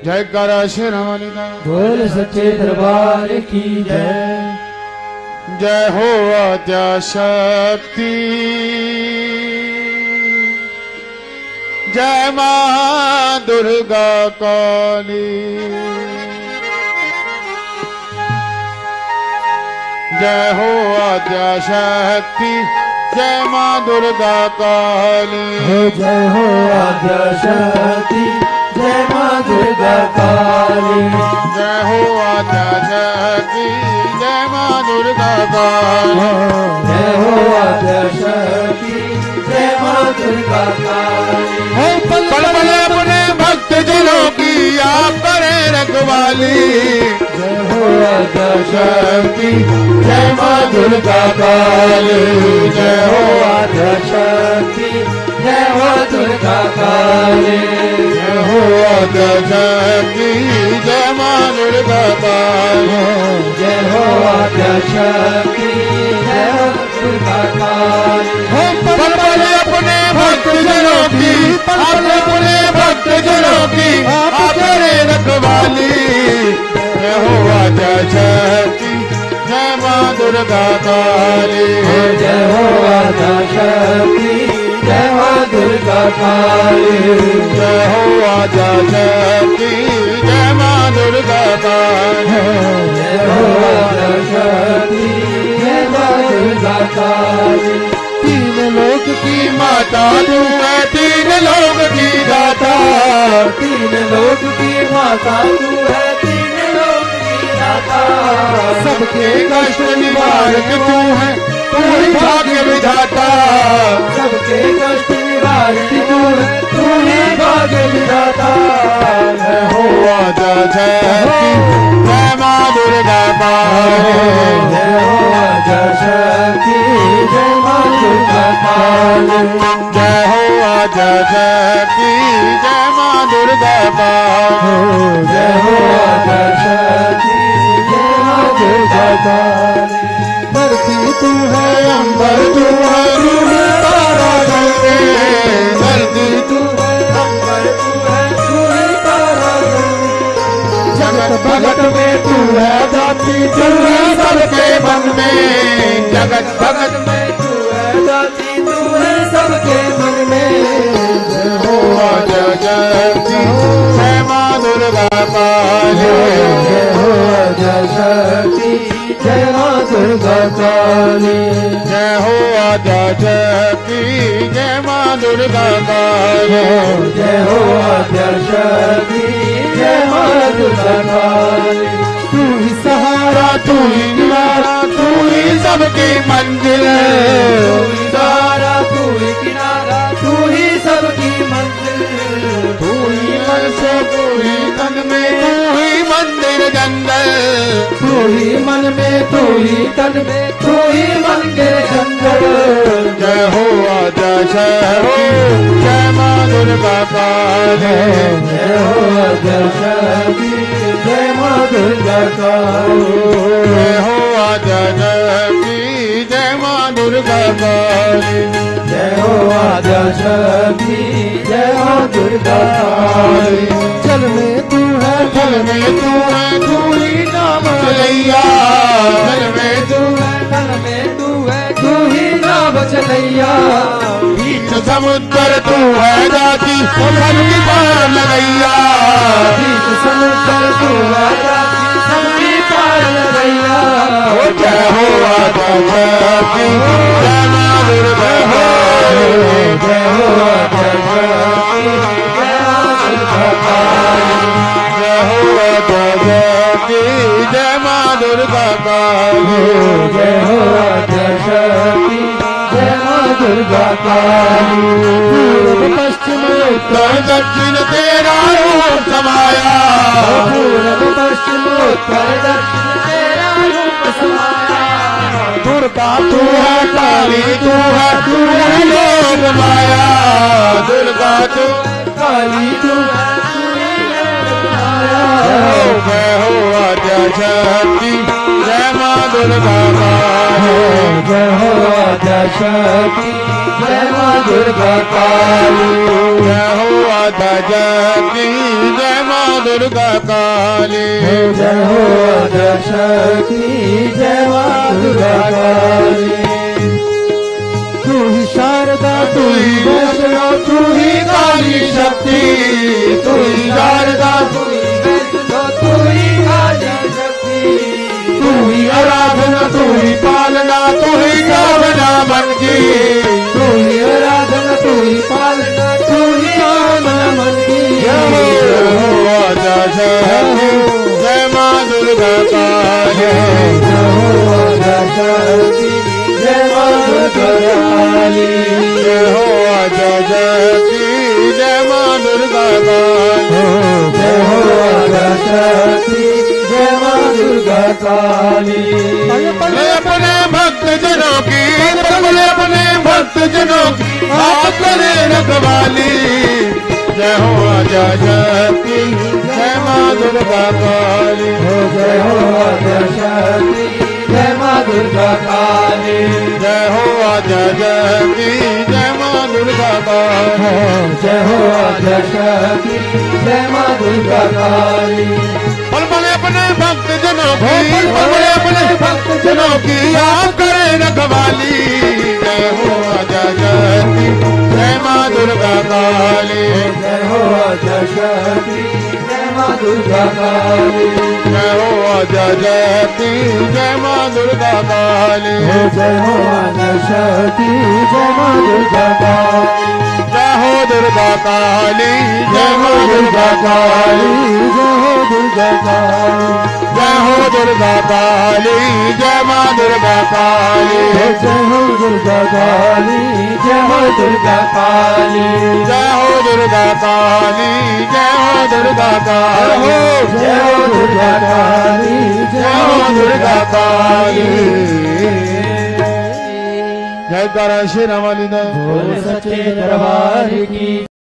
जयकारा शेरावाली दा बोल सच्चे दरबार की जय। जय हो आद्या शक्ति जय मां दुर्गा काली। जय हो आद्या शक्ति जय मां दुर्गा काली। जय हो आद्या शक्ति जय मां दुर्गा काली। जय हो आद्या शक्ति जय मां दुर्गा काली। जय हो आद्या शक्ति जय मां दुर्गा काली। पल पल अपने भक्त जनों की आप करे रखवाली। जय हो आद्या शक्ति जय मां दुर्गा काली। जय हो आद्या शक्ति जय मां दुर्गा काली। जय हो आद्या शक्ति जय मां दुर्गा काली। जय हो आद्या शक्ति जय मां दुर्गा काली। पल पल अपने भक्त जनों की अपने भक्त जनों की आप करे रखवाली। जय हो आद्या शक्ति जय मां दुर्गा काली। जय हो आद्या शक्ति जय मां दुर्गा काली। जय हो आद्या शक्ति जय मां दुर्गा काली। जय हो आद्या शक्ति जय मां दुर्गा काली। तीन लोक की माता तू है तीन लोक की दाता। तीन लोक की माता तू है तीन लोक की दाता। सबके कष्ट निवारक तू है तू ही भाग्य विधाता। सबके कष्ट निवारक तू है तू ही भाग्य विधाता। जय हो आद्या शक्ति जय मां दुर्गा काली। जय हो आद्या शक्ति जय मां दुर्गा काली। जय हो आद्या शक्ति जय मां दुर्गा काली। जय हो आद्या शक्ति जय मां दुर्गा काली। धरती तू है अंबर तू है रूह तारा गंगे। धरती तू है अंबर तू है तू ही तारा जगत भगत में तू है दाती तू है सबके मन में। जगत भगत में तू है दाती तू है सबके मन में। जय हो आद्या शक्ति जय मां दुर्गा काली। जय हो आद्या शक्ति जय मां दुर्गा काली। जय हो आद्या शक्ति जय मां दुर्गा काली। जय हो आद्या शक्ति जय मां दुर्गा काली। तू ही सहारा तू ही किनारा तू ही सबकी मंजिल। तू ही सहारा तू ही किनारा तू ही सबकी मंजिल। तू ही मन से तू ही तन में तू ही मंदिर जंगल। तू ही मन में तू ही तन में तू ही मन के जंगल। जय हो आद्या शक्ति जय मां दुर्गा काली। जय हो आद्या शक्ति जय मां दुर्गा काली। जय हो आद्या शक्ति जय मां दुर्गा काली। जय हो आद्या शक्ति जय मां दुर्गा काली। जल में तू है जल में तू है तू ही नाम चलैया। जल में तू है तन में तू है तू ही नाम चलैया। बीच समुद्र तू है दाती सबकी पार लगैया। बीच समुद्र तू है दाती सबकी पार लगैया। जय हो आद्या शक्ति जय मां दुर्गा काली। जय हो आद्या शक्ति जय मां दुर्गा काली। जय हो आद्या शक्ति जय मां दुर्गा काली। जय हो आद्या शक्ति जय मां दुर्गा काली। पूर्व पश्चिम उत्तर दक्षिण तेरा रूप समाया। पूर्व पश्चिम उत्तर दक्षिण तेरा रूप समाया। दुर्गा तू है काली तू है लोक माया। दुर्गा तू काली तू है तू ही लोक माया। जय हो आद्या शक्ति जय मां दुर्गा काली। जय हो आद्या शक्ति जय माँ दुर्गा काली। जय हो आद्या शक्ति जय माँ दुर्गा काली। जय हो आद्या शक्ति जय माँ दुर्गा काली। तू ही शारदा तू ही वैष्णो तू ही काली शक्ति। तू ही शारदा तू ही वैष्णो तू ही काली शक्ति। तू ही आराधना तू ही पालना तू ही कामना मन की। तू ही आराधना तू ही पालना तू ही कामना मन की। जय हो आद्या शक्ति जय माँ दुर्गा काली। जय हो आद्या शक्ति जय माँ दुर्गा काली। जय हो आद्या शक्ति जय माँ दुर्गा काली। जय हो आद्या शक्ति जय माँ दुर्गा काली। अपने भक्त जनों की अपने भक्त जनों की आप करे रखवाली। जय हो आद्या शक्ति जय माँ दुर्गा काली। जय हो आद्या शक्ति जय माँ दुर्गा काली। जय हो आद्या शक्ति जय माँ दुर्गा काली। जय हो आद्या शक्ति जय माँ दुर्गा काली। पल पल अपने भक्त जनों की अपने भक्त जनों की आप करे रखवाली। जय हो आद्या शक्ति जय माँ दुर्गा काली। जय हो आद्या शक्ति जय माँ दुर्गा काली। जय हो आद्या शक्ति जय माँ दुर्गा काली। जय हो आद्या शक्ति जय माँ दुर्गा काली। जय हो दुर्गा काली जय माँ दुर्गा काली। जय हो दुर्गा काली। जय हो दुर्गा काली जय माँ दुर्गा काली। जय हो दुर्गा काली जय हो दुर्गा काली। जय हो दुर्गा काली जय हो दुर्गा काली। जय हो दुर्गा काली जय हो दुर्गा काली। जय तारा शेरा वाली दा। बोल सच्चे दरबार की।